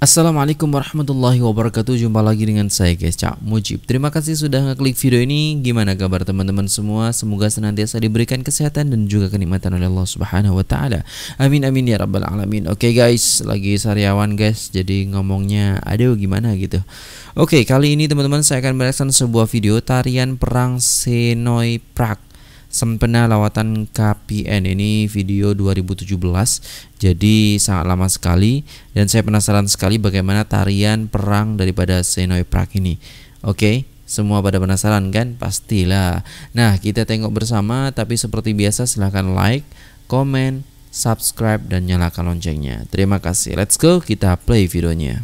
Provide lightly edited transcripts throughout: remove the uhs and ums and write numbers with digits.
Assalamualaikum warahmatullahi wabarakatuh. Jumpa lagi dengan saya guys, Cak Mujib. Terima kasih sudah ngeklik video ini. Gimana kabar teman-teman semua? Semoga senantiasa diberikan kesehatan dan juga kenikmatan oleh Allah Subhanahu wa taala. Amin amin ya rabbal alamin. Oke guys, lagi sariawan guys. Jadi ngomongnya aduh gimana gitu. Oke, kali ini teman-teman saya akan mereaction sebuah video tarian perang Senoi Prague Sempena Lawatan KPN. Ini video 2017, jadi sangat lama sekali. Dan saya penasaran sekali bagaimana tarian perang daripada Senoi Prague ini. Oke, semua pada penasaran kan? Pastilah. Nah, kita tengok bersama. Tapi seperti biasa silahkan like, komen, subscribe, dan nyalakan loncengnya. Terima kasih. Let's go, kita play videonya.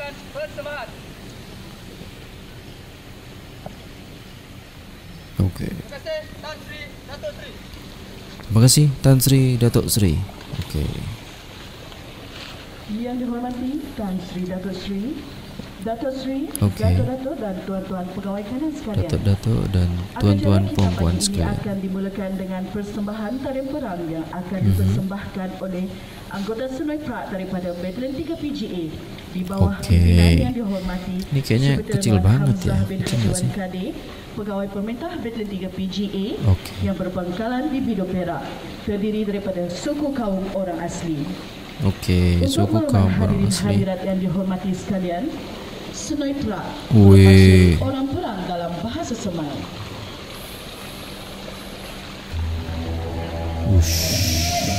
Oke. Terima kasih Tan Sri Datuk Sri. Oke. Yang dihormati Tan Sri Datuk Sri, Datuk Sri, Oke. Datuk-datuk dan tuan-tuan pegawai kanan sekalian. Datuk-datuk dan tuan-tuan perempuan Ini sekalian. akan dimulakan dengan persembahan tarian perang yang akan dipersembahkan oleh anggota Senoi Prague daripada Batalion 3 PGA di bawah pimpinan yang dihormati. Ini kayaknya kecil banget ya. Kecil nggak sih? Pegawai pemerintah Batalion 3 PGA Oke. yang berbangkalan di Bido Perak, terdiri daripada suku kaum orang asli. Oke, suku kaum orang asli. Hadirat yang dihormati sekalian, Senoi Prague Wih. bermaksud orang perang dalam bahasa Semai. Wush.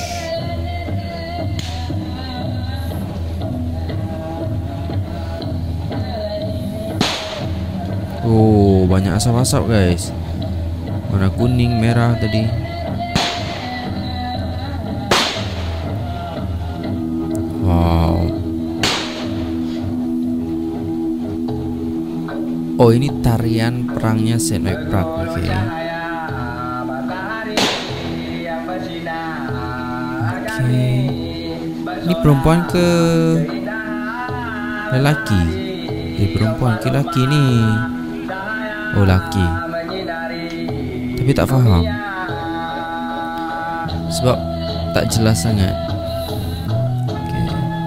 Oh, banyak asap-asap guys. Warna kuning, merah tadi. Wow. Oh, ini tarian perangnya Senoi Prague. Oke. Oke. Ini perempuan ke lelaki? Perempuan ke lelaki nih. Oh, laki. Tapi tak faham. Sebab tak jelas sangat. Oke.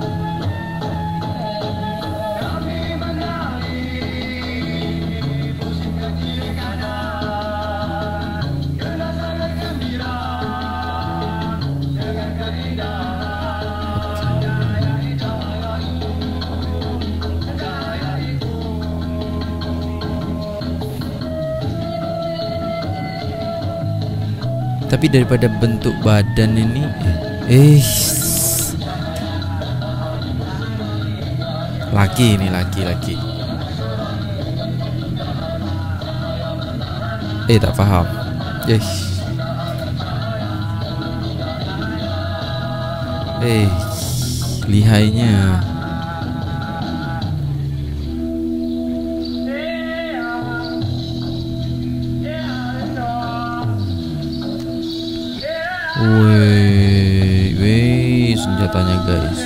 Tapi daripada bentuk badan ini laki ini laki tak paham. Lihainya. Wih, senjatanya guys.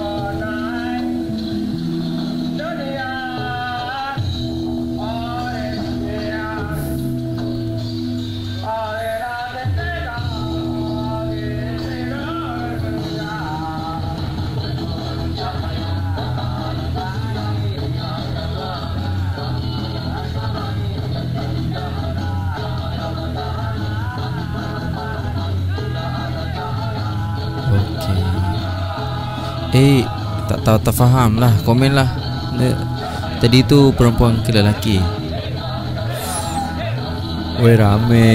Tak faham lah, komen lah. Tadi itu perempuan ke lelaki. Weh, rame.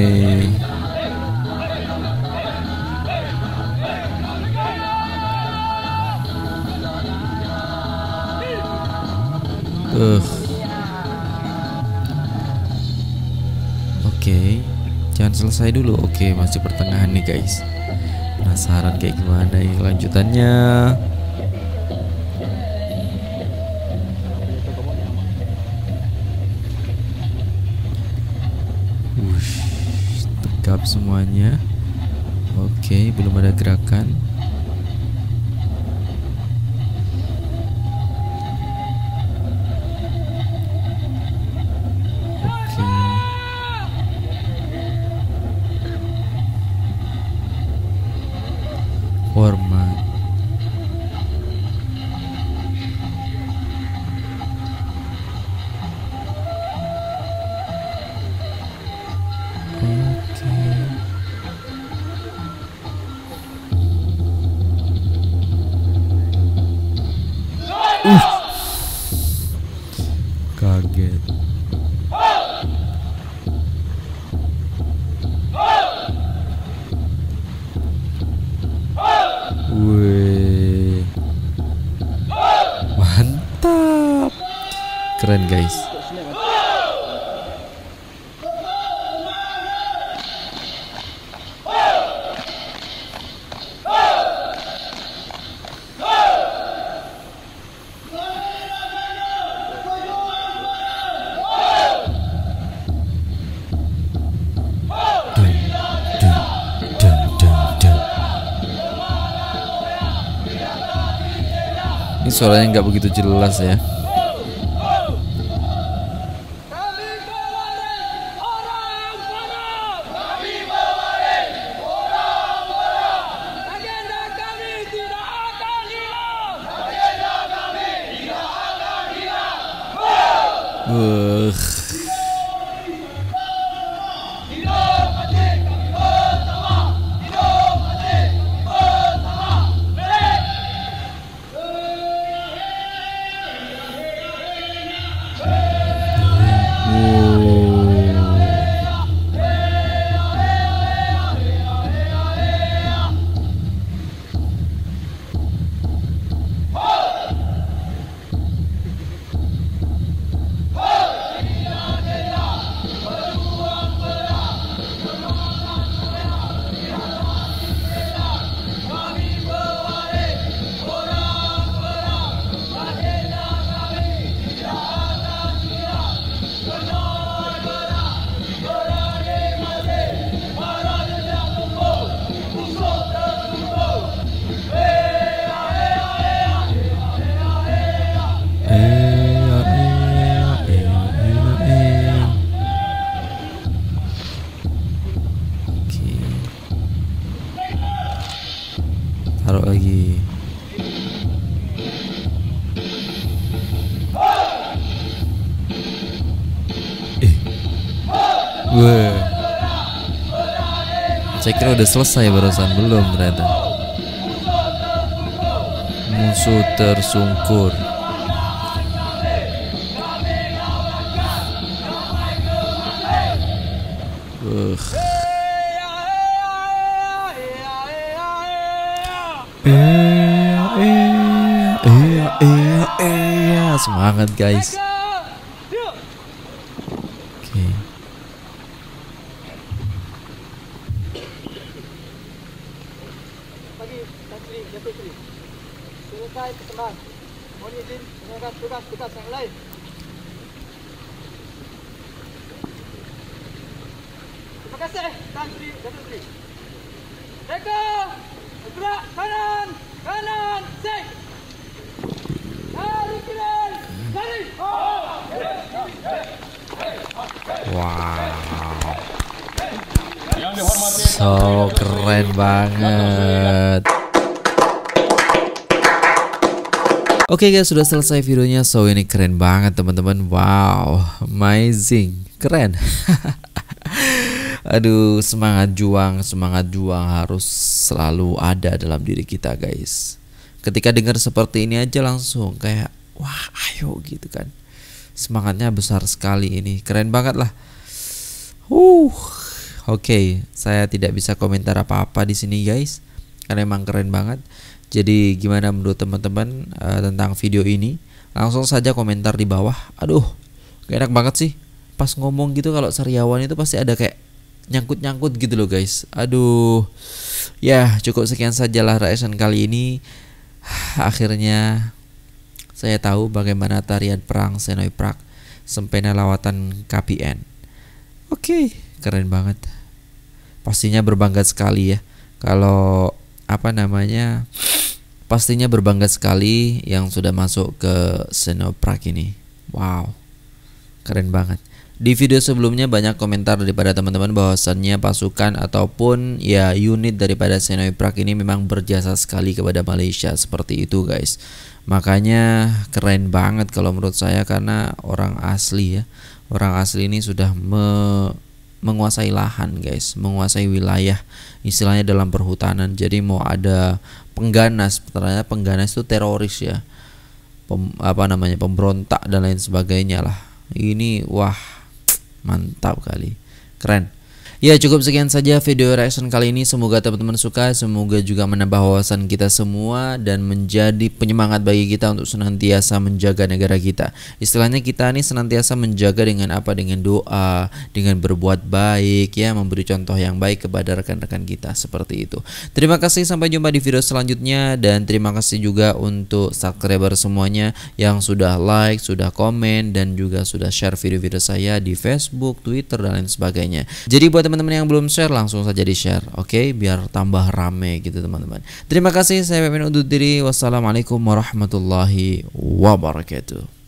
Oke, jangan selesai dulu. Oke, masih pertengahan nih guys. Penasaran kayak gimana ini kelanjutannya. Tegap semuanya. Oke, belum ada gerakan. Hormat. keren guys. Ini suaranya nggak begitu jelas ya. Taruh lagi. Wah. Saya kira udah selesai barusan, belum ternyata. Musuh tersungkur. Semangat guys. Oke. Selesai persembahan. Mohon izin menunaikan tugas-tugas yang lain. Terima kasih Tan Sri Datuk Sri. Reka, bergerak kanan, kanan, sek. Dari kiri, dari. Wow. So keren banget. Oke guys, sudah selesai videonya. So ini keren banget teman-teman. Wow, amazing, keren. Aduh, semangat juang harus selalu ada dalam diri kita guys. Ketika dengar seperti ini aja langsung kayak wah ayo gitu kan. Semangatnya besar sekali ini, keren banget lah. Oke, saya tidak bisa komentar apa-apa di sini guys, karena emang keren banget. Jadi gimana menurut teman-teman tentang video ini? Langsung saja komentar di bawah. Aduh, gak enak banget sih pas ngomong gitu, kalau sariawan itu pasti ada kayak nyangkut-nyangkut gitu loh guys. Aduh. Ya cukup sekian sajalah reaction kali ini. Akhirnya saya tahu bagaimana tarian perang Senoy Prak Sempena Lawatan KPN. Oke, keren banget. Pastinya berbangga sekali ya. Kalau pastinya berbangga sekali yang sudah masuk ke Senoy Prak ini. Wow, keren banget. Di video sebelumnya banyak komentar daripada teman-teman bahwasannya pasukan ataupun ya unit daripada Senoy Prak ini memang berjasa sekali kepada Malaysia, seperti itu guys. Makanya keren banget kalau menurut saya, karena orang asli ya. Orang asli ini sudah menguasai lahan guys, menguasai wilayah, istilahnya dalam perhutanan. Jadi mau ada pengganas, ternyata pengganas itu teroris ya, pemberontak dan lain sebagainya lah. Ini wah mantap kali, keren. Ya, cukup sekian saja video reaction kali ini. Semoga teman-teman suka, semoga juga menambah wawasan kita semua dan menjadi penyemangat bagi kita untuk senantiasa menjaga negara kita. Istilahnya kita nih senantiasa menjaga dengan apa? Dengan doa, dengan berbuat baik ya, memberi contoh yang baik kepada rekan-rekan kita, seperti itu. Terima kasih, sampai jumpa di video selanjutnya, dan terima kasih juga untuk subscriber semuanya yang sudah like, sudah komen, dan juga sudah share video-video saya di Facebook, Twitter, dan lain sebagainya. Jadi buat teman-teman yang belum share, langsung saja di share, oke? Biar tambah rame gitu teman-teman. Terima kasih, saya Pepen undur diri. Wassalamualaikum warahmatullahi wabarakatuh.